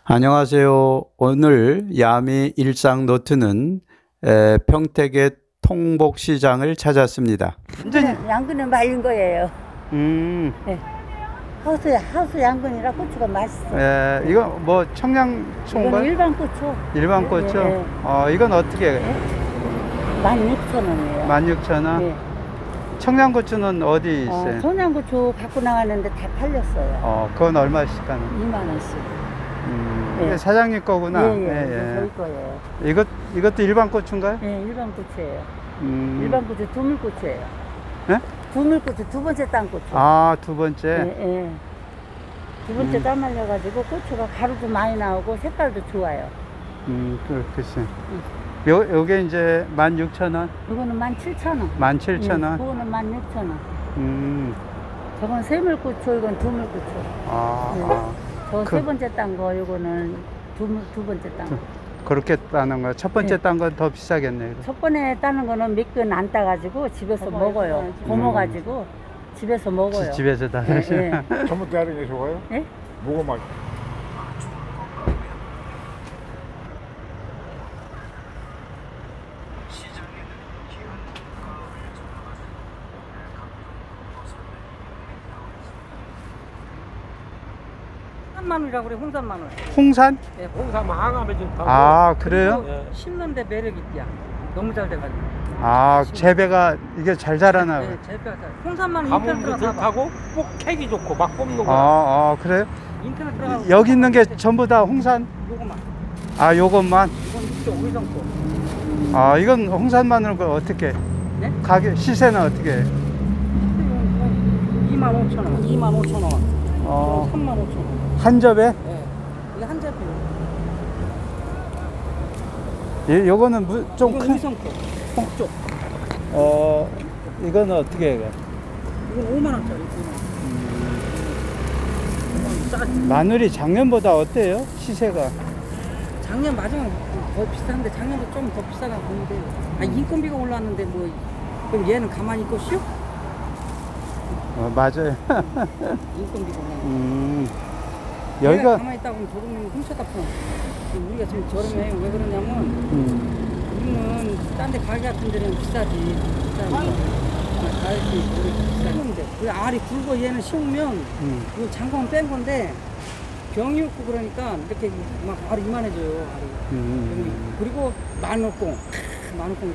안녕하세요. 오늘 야미 일상노트는 평택의 통복시장을 찾았습니다. 양근은 말린 거예요. 네. 하우스 양근이라 고추가 맛있어요. 이거 뭐 청양초인가요? 이건 일반 고추. 일반 고추? 이건 어떻게 해요? 16,000원이에요. 16,000원? 네. 청양고추는 어디 있어요? 청양고추 갖고 나갔는데 다 팔렸어요. 그건 얼마씩 하는? 2만 원씩. 이게 사장님 거구나. 예. 저희 거예요. 이것도 일반 고추인가요? 예, 일반 고추예요. 일반 고추 두물고추예요. 네? 두물고추 두 번째 딴 고추. 두 번째? 예. 두 번째 땀 말려가지고 고추가 가루도 많이 나오고 색깔도 좋아요. 글쎄. 요게 이제 16,000원? 이거는 17,000원. 17,000원? 이거는 16,000원. 저건 세물고추, 이건 두물고추. 저 세 번째 딴 거, 이거는 두 번째 딴 거. 그렇게 따는 거. 첫 번째 딴 건 더 비싸겠네요. 첫 번에 따는 거는 몇 근 안 따가지고 집에서 먹어요. 고모가지고 집에서 먹어요. 집에서 다 드시는. 전부 다른 게 좋아요? 예? 뭐가 맛? 홍산마늘이라고 그래, 홍산마늘. 홍산? 네, 홍삼 항암에 좋다고. 그래요? 심는데 매력 있야. 너무 잘 돼가지고. 재배가 이게 잘 자라나 봐요. 네, 재배가 잘. 홍산마늘 인터넷 가뭄도 들어가봐. 좋다고 꼭 캐기 좋고 막 뽑는 거. 그래요? 인터넷 들어가고. 여기 있는 게 전부 다 홍산? 요거만. 요것만? 이건 6.5정 거. 이건 홍산 마늘 그 어떻게? 네? 가격, 시세는 어떻게 해요? 25,000원. 25,000원. 35,000원. 한 접에? 네. 이게 한 접이요. 요거는 좀 큰? 의성 거. 쪽. 이거는 어떻게 해요? 이건 5만원짜리. 5만원. 싸지. 마늘이 작년보다 어때요? 시세가? 작년 마지막 더 비싼데 작년도 좀 더 비싸다 보는데 인건비가 올랐는데 뭐 그럼 얘는 가만히 있고 쉬어? 맞아요. 인건비가 올랐는데 여기가 가만히 있다 보면 도둑놈이 훔쳐다 펴. 우리가 지금 저렴해요. 왜 그러냐면 우리는 딴 데 가게 같은 데는 비싸지. 비싸니까 가격이 비싸는데 그 알이 굵고 얘는 쉬우면 이거 장관 뺀 건데 병이 없고 그러니까 이렇게 막 알이 이만해져요. 알이. 그리고 마늘콩 좋고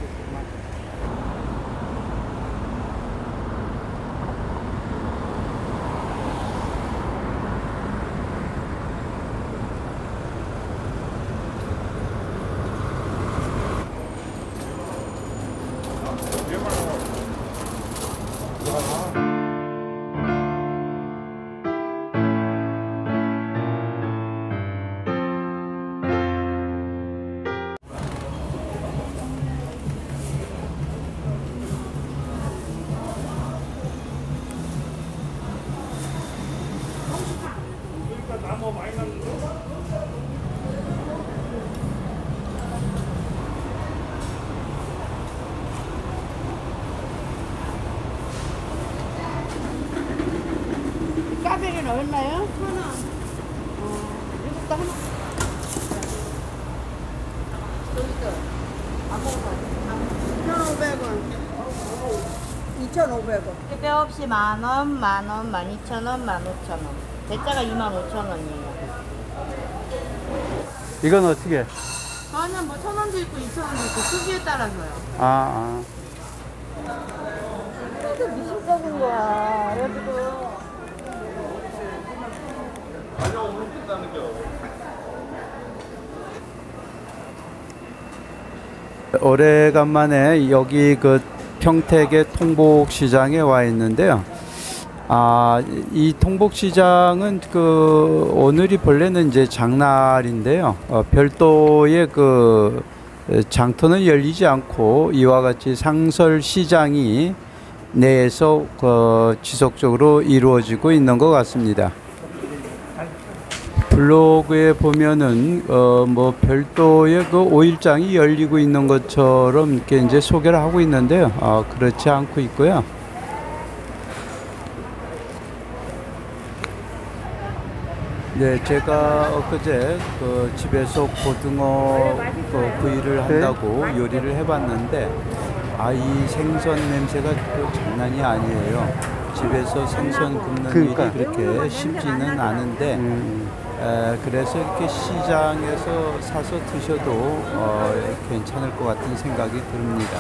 까베리는 얼마요? 1,000원. 이것도 하나. 2,500원. 택배 없이 만원, 12,000원, 15,000원. 대짜가 25,000원이에요. 이건 어떻게? 저는 뭐 1,000원도 있고 2,000원도 있고 크기에 따라서요. 이게 무슨 썩은 거야. 그래가지고. 오래간만에 여기 그 평택의 통복시장에 와 있는데요. 이 통복시장은 오늘이 본래는 이제 장날인데요. 별도의 장터는 열리지 않고 이와 같이 상설시장이 내에서 지속적으로 이루어지고 있는 것 같습니다. 블로그에 보면은 뭐 별도의 그 5일장이 열리고 있는 것처럼 이렇게 이제 소개를 하고 있는데요. 그렇지 않고 있고요. 네, 제가 엊그제 그 집에서 고등어 그 구이를 한다고 요리를 해봤는데, 이 생선 냄새가 또 장난이 아니에요. 집에서 생선 굽는 그러니까. 일이 그렇게 쉽지는 않은데, 그래서 이렇게 시장에서 사서 드셔도 괜찮을 것 같은 생각이 듭니다.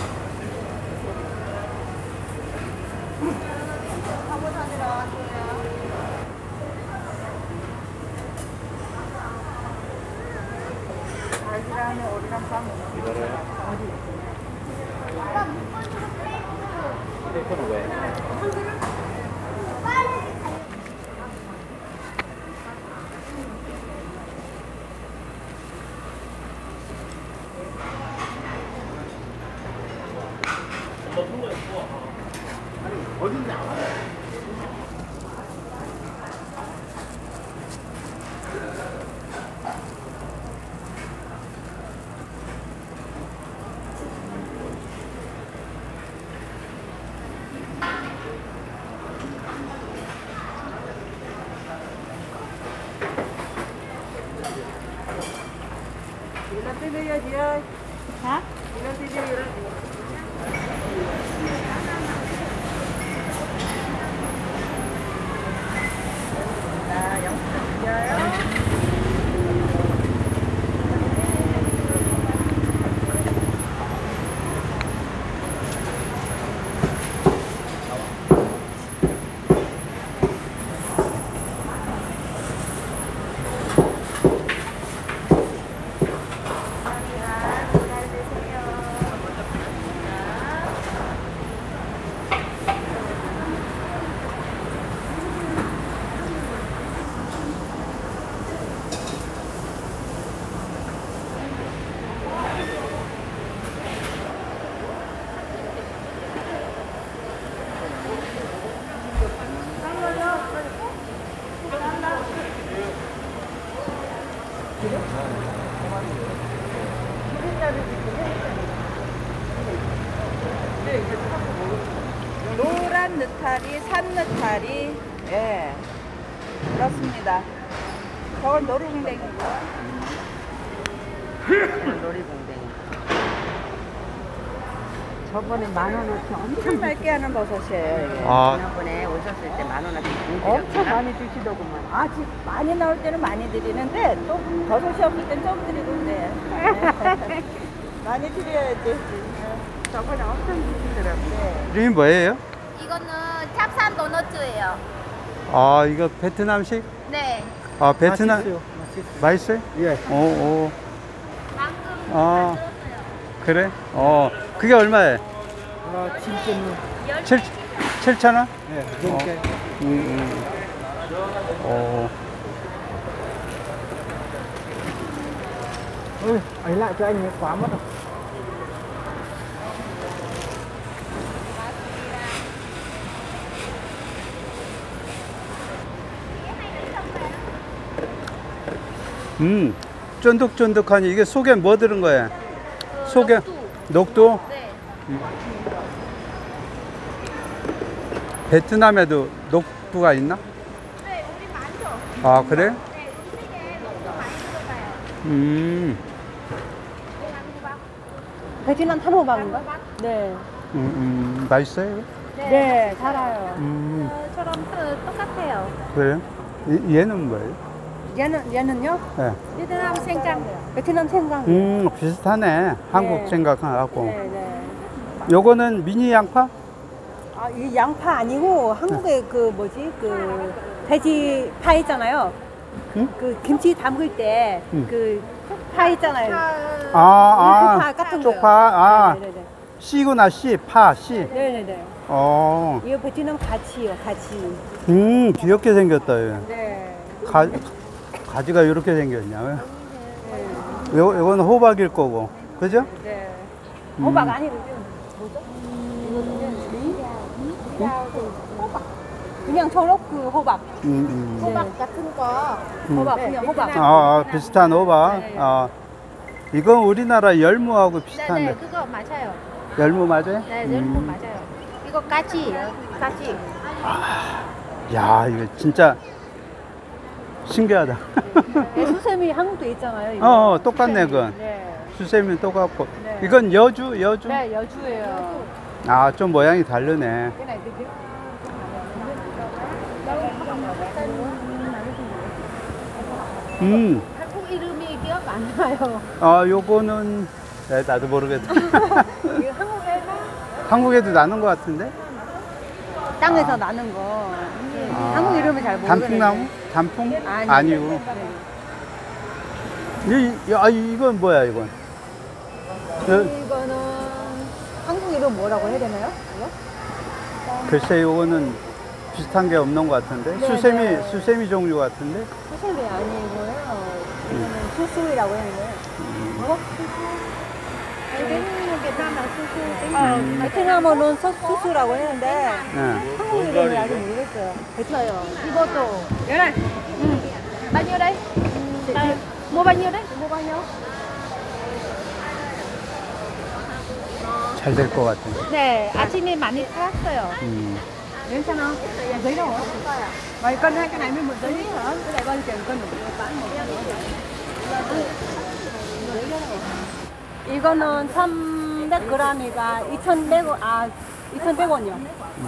노란 느타리, 산 느타리, 예, 그렇습니다. 저건 노루궁뎅이고. 놀이공댕이. 저번에 10,000원어치 엄청 맑게 하는 버섯이에요. 이게. 지난번에 오셨을 때 10,000원어치 엄청 많이 드시더구만. 아직 많이 나올 때는 많이 드리는데 또 버섯이 없을 땐 좀 드리고 그래. 네. 많이 드려야지. 저번에 엄청 드시더라고요. 이름이 뭐예요? 이거는 찹산 도너츠예요. 이거 베트남식? 네. 베트남. 맛있어요? 예. 방금 아. 만들었어요. 그래? 그게 얼마예요? 7,000원? 예, 이렇게. Ôi, ấy lại cho anh quá mất rồi. 쫀득쫀득하니 이게 속에 뭐 들은 거야? 속에 녹두? 네. 베트남에도 녹두가 있나? 네, 우리 많죠. 그래? 네, 음식에 녹두 많이 들어가요. 한국밥. 베트남 탄호박인가? 네. 맛있어요? 네, 살아요. 저처럼 똑같아요. 그래요? 얘는 뭐예요? 얘는요? 네. 베트남 생강. 베트남 생강. 비슷하네. 한국 네. 생각하고. 네, 네. 요거는 미니 양파? 이 양파 아니고 한국에 그 뭐지 그 돼지 파 있잖아요. 응? 그 김치 담글 때 응. 그 파 있잖아요. 파 같은 쪽파. 거요. 네네네. 씨구나, 씨. 파, 씨. 네네네. 이거 베트남 가치요, 가치. 귀엽게 생겼다. 얘. 네. 가지가 이렇게 생겼냐? 요거는 호박일 거고. 그죠? 네. 호박 아니고 뭐죠? 호박. 그냥 저렇게 호박. 호박 같은 거. 호박 네, 그냥 호박. 비슷한 호박. 네. 이건 우리나라 열무하고 비슷한데. 네네, 그거 맞아요. 열무 맞아요? 네, 열무 맞아요. 이거 까치. 까치. 야, 이거 진짜 신기하다. 네, 수세미 한국도 있잖아요. 이거. 똑같네, 그건. 네. 수세미는 똑같고. 네. 이건 여주? 네, 여주예요. 아, 좀 모양이 다르네. 한국 이름이 기억 안 나요. 요거는, 나도 모르겠다. 이거 한국에 한국에도 나는 것 같은데? 땅에서 나는 거. 아, 한국 이름을 잘 모르겠는데. 단풍나무? 단풍? 아니요. 아니고. 이건 뭐야, 이건? 이거는 한국 이름 뭐라고 해야 되나요? 이거? 글쎄, 요거는 비슷한 게 없는 것 같은데? 네, 수세미 종류 같은데? 수세미 아니고요. 이거는 수수이라고 했는데. 뭐? 수수? 베트남어는 수수라고 했는데 네. 한국 이름을 아직 모르겠어요. 됐어요. 이것도 열알. bao nhiêu đây? Mua bao nhiêu đấy? Mua bao nhiêu? 잘 될 것 같은데. 네, 아침에 많이 팔았어요. 괜찮아. giấy đâu hả? Vậy cân hai cái này mới 1 giấy hả? Cái này bao nhiêu tiền cân? bán 1 이거는 300g이가 2,100원이요.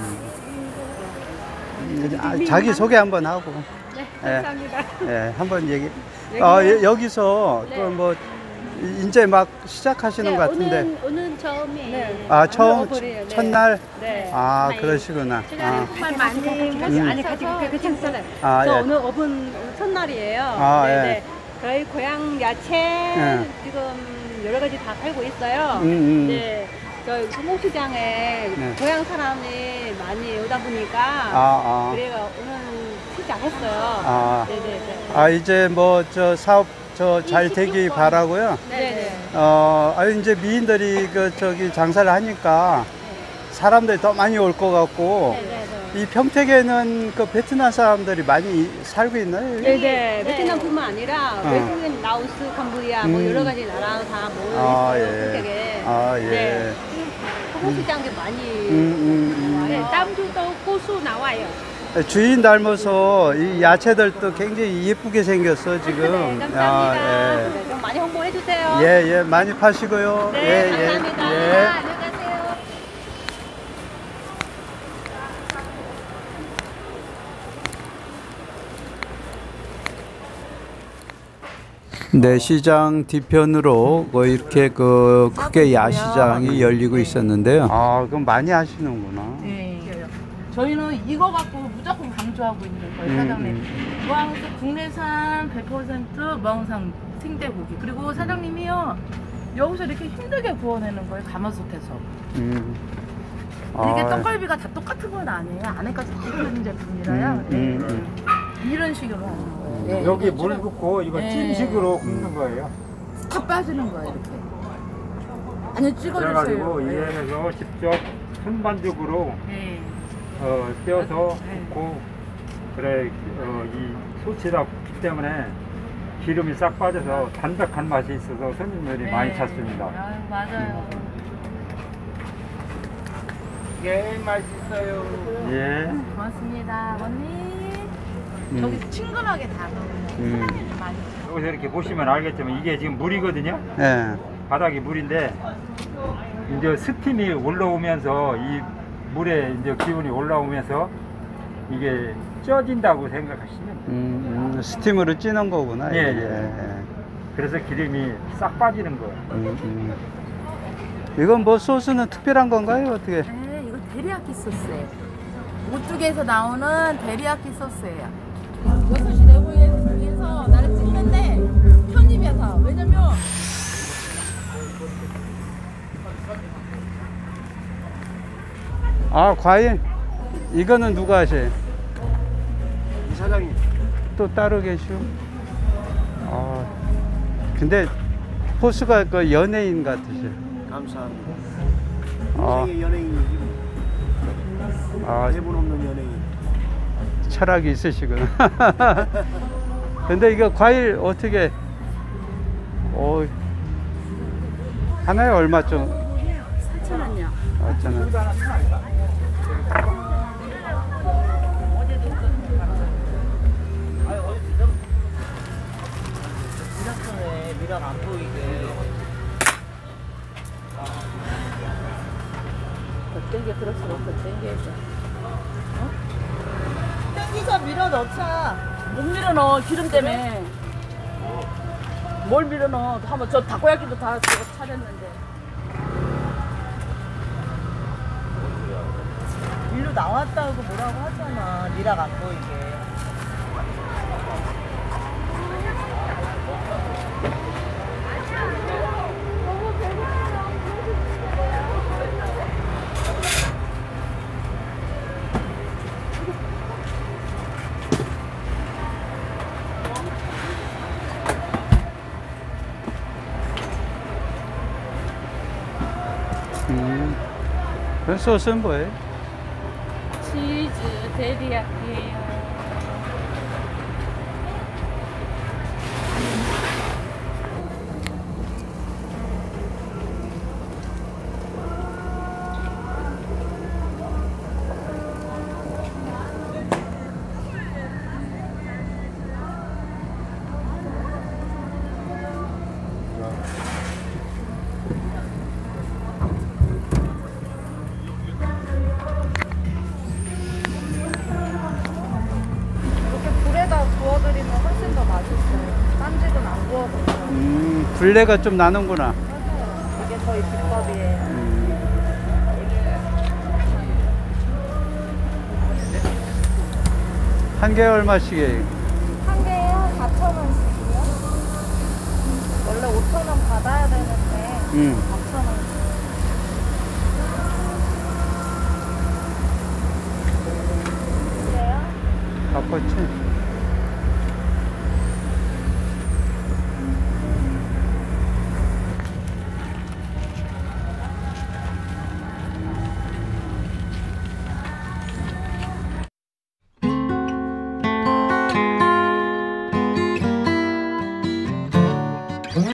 자기 소개 한번 하고. 네, 감사합니다. 한번 얘기. 여기서 뭐 이제 막 시작하시는 것 같은데. 오늘 처음이에요. 네. 처음 오늘이에요. 네. 첫날. 네. 그러시구나. 정말 많이 아니 같이 괜찮잖아요. 아, 저 예. 오늘 오픈 첫날이에요. 아, 네네. 저희 고향 야채 지금 여러 가지 다 팔고 있어요. 네. 저희 소목시장에 네. 고향 사람이 많이 오다 보니까 그래가 오늘 시작했어요. 네네네. 이제 뭐 저 사업 잘 되기 바라고요. 네네. 이제 미인들이 저기 장사를 하니까 사람들이 더 많이 올 것 같고. 이 평택에는 그 베트남 사람들이 많이 살고 있나요? 네네. 베트남뿐만 아니라 외국인 라오스, 캄보디아 뭐 여러 가지 나라 다 모여 있어요. 평택에. 네. 소목시장에 많이 네, 다음 주도 고수 나와요. 주인 닮아서 이 야채들도 굉장히 예쁘게 생겼어 지금. 네, 감사합니다. 예. 네, 좀 많이 홍보해 주세요. 예, 많이 파시고요. 네, 감사합니다. 안녕히 가세요. 네, 시장 뒤편으로 이렇게 크게 야시장이 열리고 있었는데요. 그럼 많이 하시는구나. 네. 저희는 이거 갖고 무조건 강조하고 있는 거예요, 사장님. 무항수 국내산 100% 무항산 생대고기. 그리고 사장님이요, 여기서 이렇게 힘들게 구워내는 거예요, 가마솥에서. 이게 떡갈비가 다 똑같은 건 아니에요. 안에까지 다 들어있는 제품이라요. 이런 식으로 하는 거예요. 네, 여기 물 붓고 이거 찜식으로 굽는 거예요. 다 빠지는 거예요, 이렇게. 아니, 찍어주세요. 그래가지고 이 안에서 직접 손반죽으로 네. 떼어서 굽고 이 소치다 굽기 때문에 기름이 싹 빠져서 담백한 맛이 있어서 손님들이 많이 찾습니다. 맞아요. 예, 맛있어요. 예. 고맙습니다, 언니. 저기 친근하게 다 넣어요. 사장님이 많이. 여기서 이렇게 보시면 알겠지만 이게 지금 물이거든요. 예. 바닥이 물인데 이제 스팀이 올라오면서 이 물에 이제 기운이 올라오면서 이게 쪄진다고 생각하시면 돼요. 스팀으로 찌는 거구나. 예. 그래서 기름이 싹 빠지는 거예요. 이건 뭐 소스는 특별한 건가요? 어떻게? 네, 이거 데리야끼 소스예요. 오뚜기에서 나오는 데리야끼 소스예요. 6시 내부에서 나를 찍는데 편집이야 다. 왜냐면 과일. 이거는 누가 하세요? 사장님. 또 따로 계시오? 근데 포스가 연예인 같으세요. 감사합니다. 아. 인생의 연예인이지. 대본 없는 연예인. 철학이 있으시구나. 근데 이거 과일 어떻게 하나에 얼마쯤? 4,000원이요. 4,000원. 미락 안 보이게. 더 땡겨 그럴수록 더 땡겨야죠. 땡기서 밀어 넣자. 못 밀어 넣어 기름 때문에. 뭘 밀어 넣어? 한번 저 다코야끼도 다 저거 차렸는데. 일로 나왔다고 뭐라고 하잖아. 미락 안 보이게. 그 소스는 뭐예요? 치즈 데리야끼예요. 이렇게 불에다 구워드리면 훨씬 더 맛있어요. 딴 집은 안 구워드려요. 불내가 좀 나는구나. 이게 저희 비법이에요. 한 개에 얼마씩이에요? 한 개에 한 4,000원씩이요? 원래 5,000원 받아야 되는데 음.